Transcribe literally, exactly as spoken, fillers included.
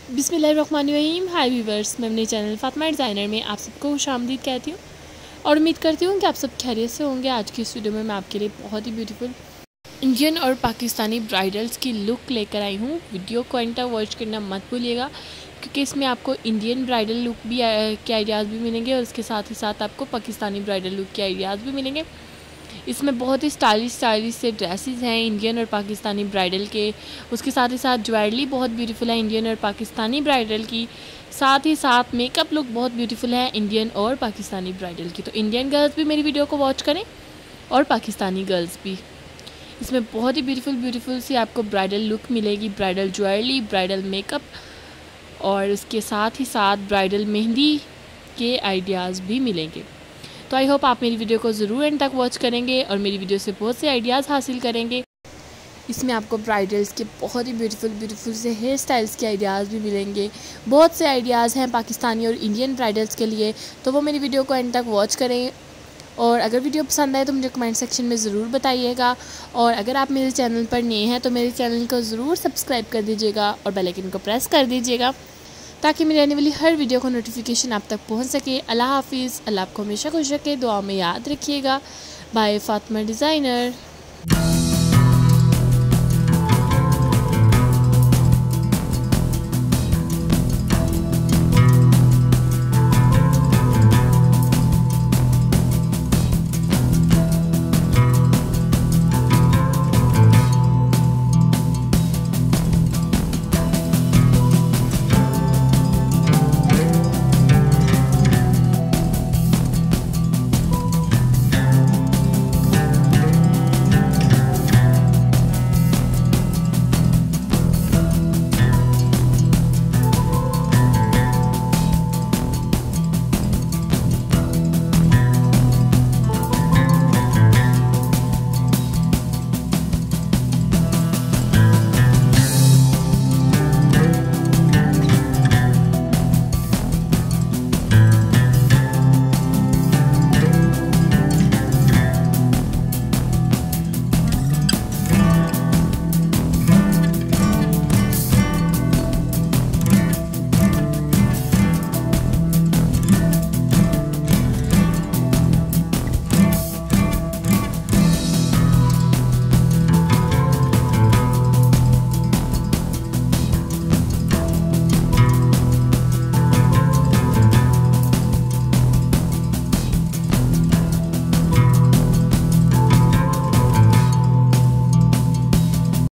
बिस्मिल्लाहिर्रहमानिर्रहीम। हाय व्यूवर्स, मैं अपने चैनल फातिमा डिज़ाइनर में आप सबको खुशामदीद कहती हूँ और उम्मीद करती हूँ कि आप सब खैरियत से होंगे। आज की इस वीडियो में मैं आपके लिए बहुत ही ब्यूटीफुल इंडियन और पाकिस्तानी ब्राइडल्स की लुक लेकर आई हूँ। वीडियो को एंड तक वॉच करना मत भूलिएगा, क्योंकि इसमें आपको इंडियन ब्राइडल लुक भी के आइडियाज़ भी मिलेंगे और इसके साथ ही साथ आपको पाकिस्तानी ब्राइडल लुक के आइडियाज़ भी मिलेंगे। इसमें बहुत ही स्टाइलिश स्टाइलिश से ड्रेसेस हैं इंडियन और पाकिस्तानी ब्राइडल के। उसके साथ ही साथ ज्वेलरी बहुत ब्यूटीफुल है इंडियन और पाकिस्तानी ब्राइडल की। साथ ही साथ मेकअप लुक बहुत ब्यूटीफुल है इंडियन और पाकिस्तानी ब्राइडल की। तो इंडियन गर्ल्स भी मेरी वीडियो को वॉच करें और पाकिस्तानी गर्ल्स भी। इसमें बहुत ही ब्यूटीफुल ब्यूटीफुल सी आपको ब्राइडल लुक मिलेगी, ब्राइडल ज्वेलरी, ब्राइडल मेकअप और इसके साथ ही साथ ब्राइडल मेहंदी के आइडियाज़ भी मिलेंगे। तो आई होप आप मेरी वीडियो को ज़रूर एंड तक वॉच करेंगे और मेरी वीडियो से बहुत से आइडियाज़ हासिल करेंगे। इसमें आपको ब्राइडल्स के बहुत ही ब्यूटीफुल ब्यूटीफुल से हेयर स्टाइल्स के आइडियाज़ भी मिलेंगे। बहुत से आइडियाज़ हैं पाकिस्तानी और इंडियन ब्राइडल्स के लिए, तो वो मेरी वीडियो को एंड तक वॉच करें। और अगर वीडियो पसंद आए तो मुझे कमेंट सेक्शन में ज़रूर बताइएगा। और अगर आप मेरे चैनल पर नए हैं तो मेरे चैनल को ज़रूर सब्सक्राइब कर दीजिएगा और बेल आइकन को प्रेस कर दीजिएगा, ताकि मेरी आने वाली हर वीडियो को नोटिफिकेशन आप तक पहुंच सके। अल्लाह हाफिज़। अल्लाह आपको हमेशा खुश रखे, दुआ में याद रखिएगा। By Fatima designer.